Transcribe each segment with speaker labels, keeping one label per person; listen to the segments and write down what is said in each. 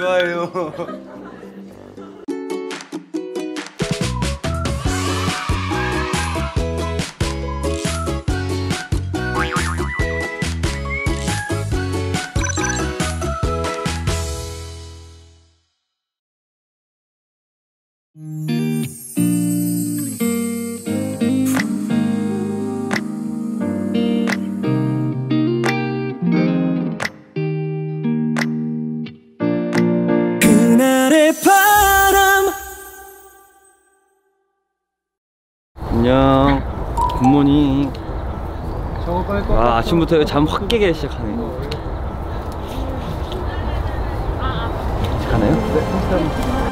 Speaker 1: 좋아해요.
Speaker 2: 그날의 바람.
Speaker 1: 안녕. 굿모닝. 와, 아침부터 잠 확 깨게 시작하네. 가나요? 네.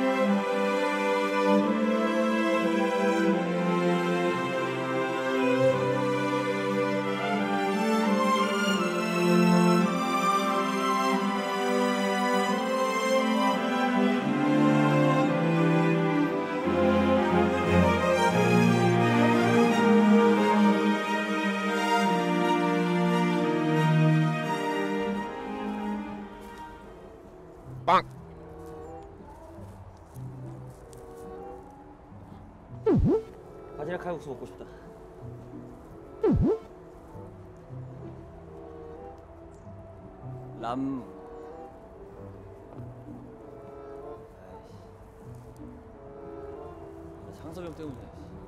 Speaker 1: 빵! 바지락 칼국수 먹고 싶다. 람... 창섭이 형 때문이야.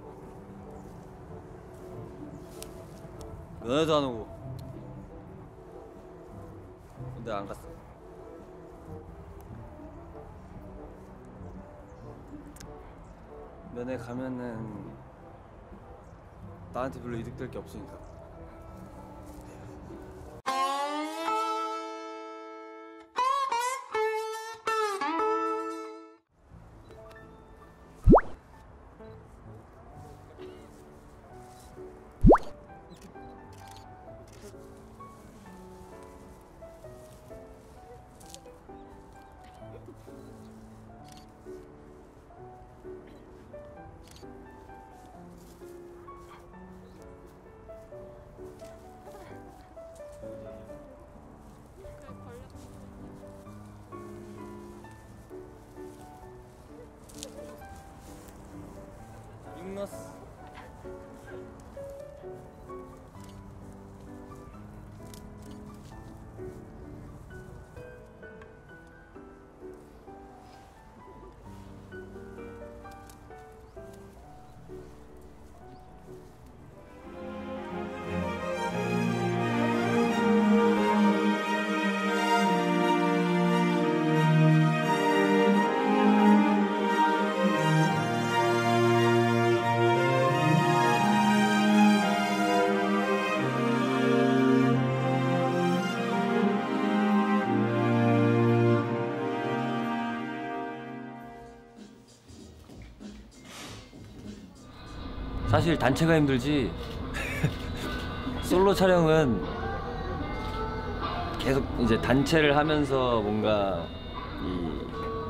Speaker 1: 면회도 안 오고. 근데 안 갔어. 면회 가면은 나한테 별로 이득될 게 없으니까. 익너스. 사실 단체가 힘들지 솔로 촬영은 계속 이제 단체를 하면서 뭔가 이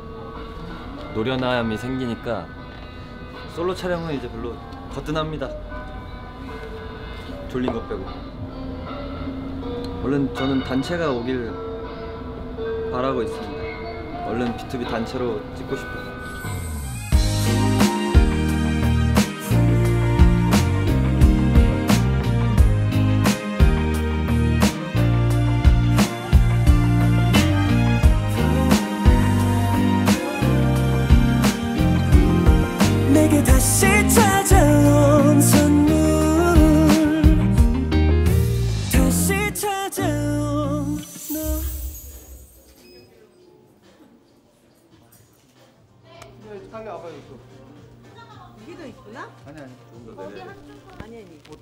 Speaker 1: 노련함이 생기니까 솔로 촬영은 이제 별로 거뜬합니다. 졸린 것 빼고. 얼른 저는 단체가 오길 바라고 있습니다. 얼른 B2B 단체로 찍고 싶어요.
Speaker 2: 내게 다시 찾아온 선물, 다시 찾아온 너.
Speaker 3: 빨리 와봐요.
Speaker 4: 이게 더 있구나?
Speaker 3: 아니 좀 더 내려.
Speaker 4: 아니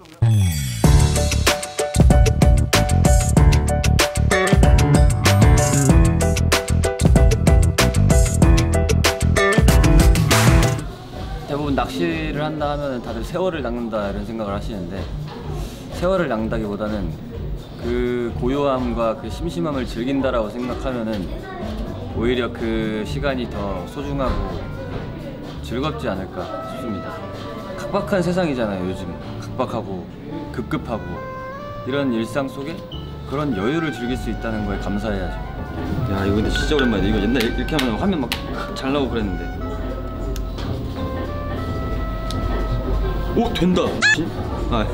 Speaker 1: 대부분 낚시를 한다 하면 다들 세월을 낚는다 이런 생각을 하시는데, 세월을 낚는다기보다는 그 고요함과 그 심심함을 즐긴다라고 생각하면은 오히려 그 시간이 더 소중하고 즐겁지 않을까 싶습니다. 각박한 세상이잖아요. 요즘 각박하고 급급하고 이런 일상 속에 그런 여유를 즐길 수 있다는 거에 감사해야죠. 야 이거 근데 진짜 오랜만이다. 이거 옛날에 이렇게 하면 화면 막 잘 나오고 그랬는데. 오 된다. 아.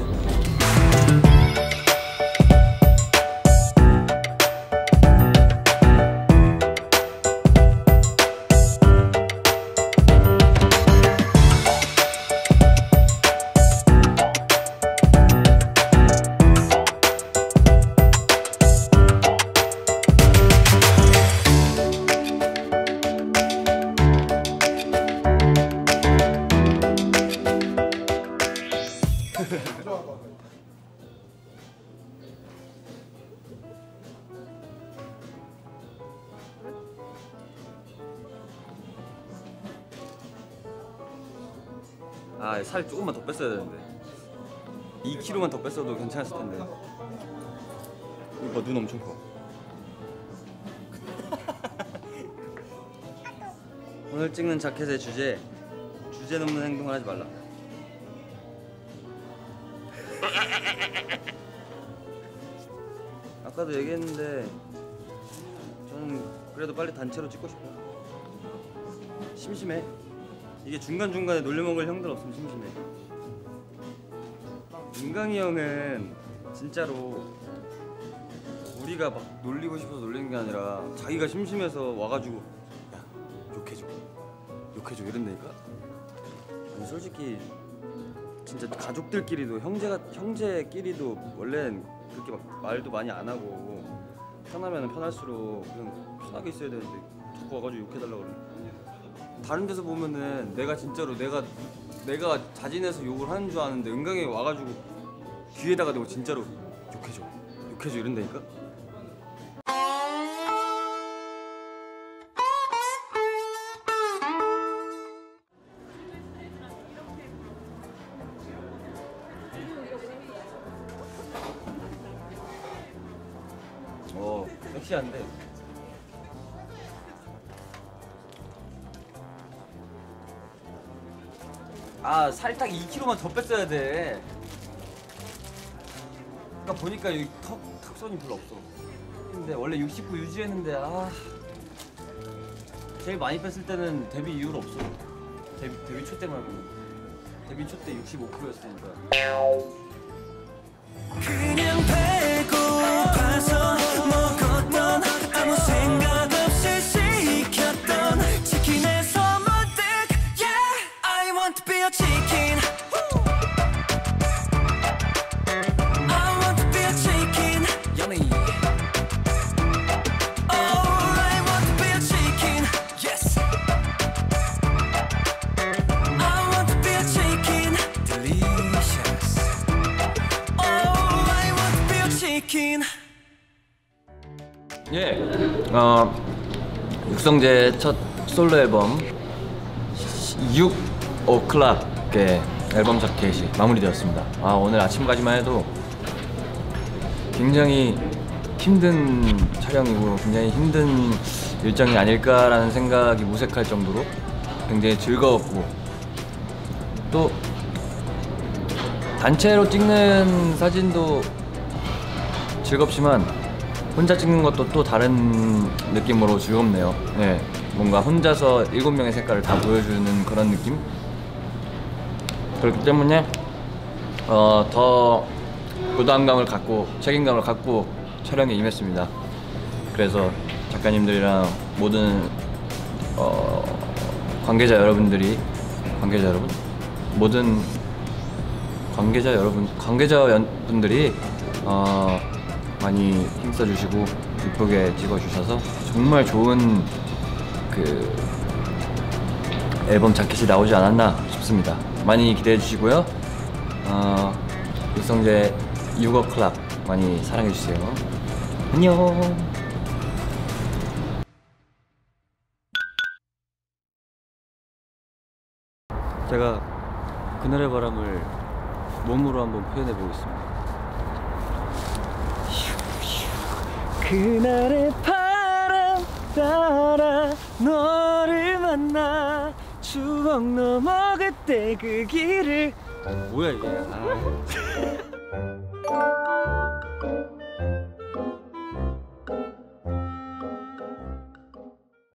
Speaker 1: 아, 살 조금만 더 뺐어야 되는데 2kg만 더 뺐어도 괜찮았을 텐데. 이거 봐, 눈 엄청 커. 오늘 찍는 자켓의 주제 넘는 행동을 하지 말라. 아까도 얘기했는데 저는 그래도 빨리 단체로 찍고 싶어요. 심심해. 이게 중간중간에 놀려먹을 형들 없으면 심심해. 은강이 형은 진짜로 우리가 막 놀리고 싶어서 놀리는 게 아니라 자기가 심심해서 와가지고 야 욕해줘 이런다니까. 아니, 솔직히 진짜 가족들끼리도 형제끼리도 원래는 그렇게 막 말도 많이 안 하고 편하면 편할수록 그냥 편하게 있어야 되는데 자꾸 와가지고 욕해달라고 그러는. 다른 데서 보면은 내가 진짜로 내가 자진해서 욕을 하는 줄 아는데 은강이 와가지고 귀에다가 대고 진짜로 욕해줘 이런다니까. 섹시한데. 아, 살짝 2kg만 더 뺐어야 돼. 그러니까 보니까 여기 턱선이 별로 없어. 근데 원래 69 유지했는데 제일 많이 뺐을 때는 데뷔 이후로 없어. 데뷔 초 때 말고는. 데뷔 초 때 65kg였으니까.
Speaker 2: 그냥 배고파서 먹었던 아무 생각 없이 시켰던 치킨에서 문득 Yeah, I want to be a chicken. I want to be a chicken. Yummy. Oh, I want to be a chicken. Yes. I want to be a chicken. Delicious.
Speaker 1: 예, 육성재 첫 솔로 앨범 6o'clock의 앨범 자켓이 마무리되었습니다. 오늘 아침까지만 해도 굉장히 힘든 촬영이고 굉장히 힘든 일정이 아닐까라는 생각이 무색할 정도로 굉장히 즐거웠고, 또 단체로 찍는 사진도 즐겁지만 혼자 찍는 것도 또 다른 느낌으로 즐겁네요. 네, 뭔가 혼자서 7명의 색깔을 다 보여주는 그런 느낌? 그렇기 때문에 더 부담감을 갖고 책임감을 갖고 촬영에 임했습니다. 그래서 작가님들이랑 모든 관계자 여러분들이 많이 힘써주시고 이쁘게 찍어주셔서 정말 좋은 그 앨범 자켓이 나오지 않았나 싶습니다. 많이 기대해주시고요. 육성재 6o'clock 많이 사랑해주세요. 안녕. 제가 그날의 바람을 몸으로 한번 표현해 보겠습니다.
Speaker 2: 그날의 바람 따라 너를 만나 추억 넘어 그때 그 길을.
Speaker 1: 뭐야 이게.